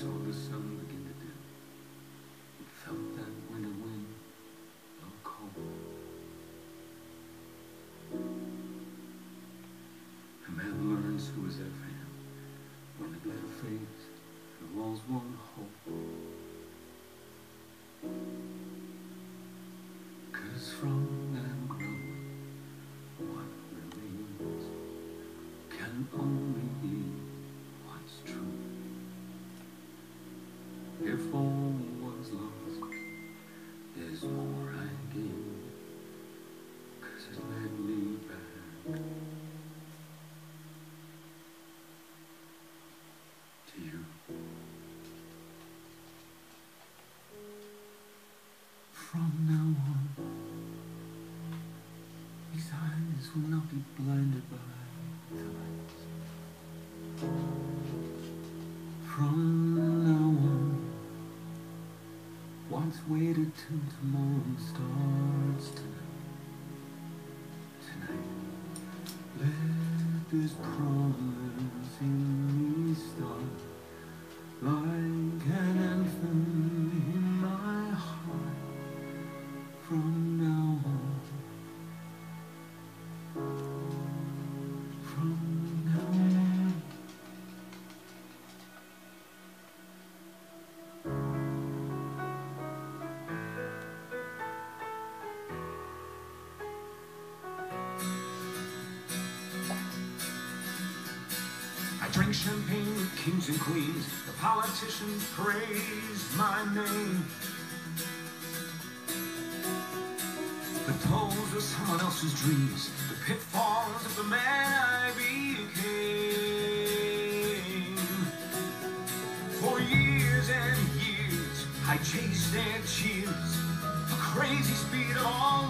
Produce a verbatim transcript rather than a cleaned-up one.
saw the sun begin to dim. It felt that winter wind of cold. A man learns who is there for him when the glitter fades and the walls won't hold. 'Cause from that growing, what remains can only be what's true. If all was lost, there's more I gained, 'cause it led me back to you. From now on, these eyes will not be blinded by the lights. From now on, what's waited till tomorrow starts tonight. Tonight, let this promise in me start like an anthem in my heart. From now on, from now on. I drink champagne with kings and queens. The politicians praise my name. The tolls of someone else's dreams, the pitfalls of the man I became. For years and years, I chased their cheers, a crazy speed of all